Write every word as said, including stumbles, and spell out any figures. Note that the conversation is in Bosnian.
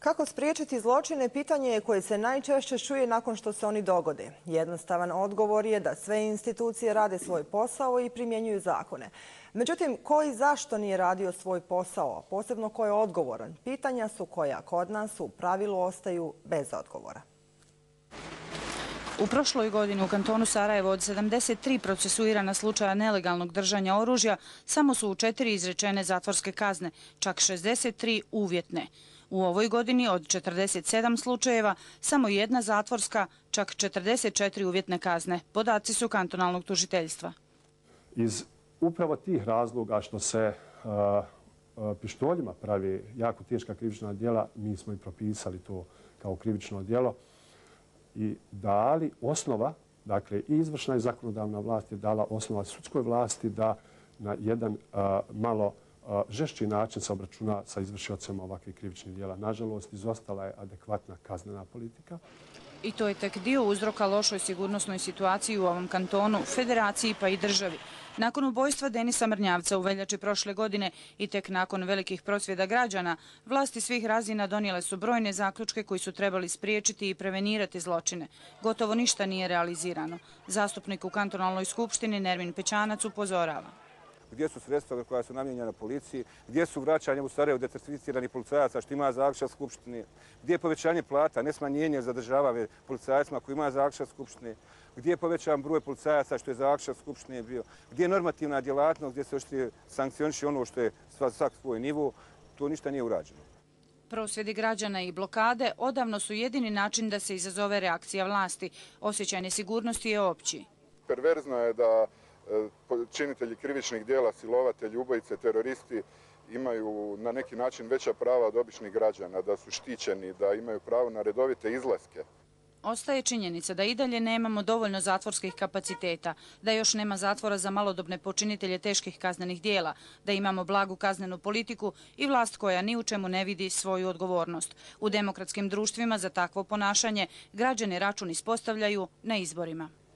Kako spriječiti zločine pitanje je koje se najčešće čuje nakon što se oni dogode. Jednostavan odgovor je da sve institucije rade svoj posao i primjenjuju zakone. Međutim, ko i zašto nije radio svoj posao, posebno ko je odgovoran, pitanja su koja kod nas u pravilu ostaju bez odgovora. U prošloj godini u kantonu Sarajevo od sedamdeset tri procesuirana slučaja nelegalnog držanja oružja samo su u četiri izrečene zatvorske kazne, čak šezdeset tri uvjetne. U ovoj godini od četrdeset sedam slučajeva samo jedna zatvorska, čak četrdeset četiri uvjetne kazne. Podaci su kantonalnog tužiteljstva. Iz upravo tih razloga što se uh, pištoljima pravi jako teška krivična djela, mi smo i propisali to kao krivično djelo i dali osnova, dakle i izvršna i zakonodavna vlast je dala osnova sudskoj vlasti da na jedan uh, malo uh, žešći način se obračuna sa izvršiocima ovakvih krivičnih djela. Nažalost, izostala je adekvatna kaznena politika. I to je tek dio uzroka lošoj sigurnosnoj situaciji u ovom kantonu, federaciji pa i državi. Nakon ubojstva Denisa Mrnjavca u veljači prošle godine i tek nakon velikih prosvjeda građana, vlasti svih razina donijele su brojne zaključke koji su trebali spriječiti i prevenirati zločine. Gotovo ništa nije realizirano. Zastupnik u kantonalnoj skupštini Nermin Pećanac upozorava. Gdje su sredstva koja su namijenjena policiji, gdje su vraćanje u Sarajevo decertificiranih policajaca što ima zaključak Skupštine, gdje je povećanje plata, ne smanjenje zadržavanje policajacima koji ima zaključak Skupštine, gdje je povećan broj policajaca što je zaključak Skupštine bio, gdje je normativna djelatnost gdje se oštrije sankcioniše ono što je svak svoj nivo, to ništa nije urađeno. Prosvjedi građana i blokade odavno su jedini način da se izazove reakcija vlasti. Osjećaj nesigurnosti je opći. Perverzno je da počinitelji krivičnih djela, silovatelji, ubojice, teroristi imaju na neki način veća prava od običnih građana, da su štićeni, da imaju pravo na redovite izlaske. Ostaje činjenica da i dalje nemamo dovoljno zatvorskih kapaciteta, da još nema zatvora za malodobne počinitelje teških kaznenih djela, da imamo blagu kaznenu politiku i vlast koja ni u čemu ne vidi svoju odgovornost. U demokratskim društvima za takvo ponašanje građani račun ispostavljaju na izborima.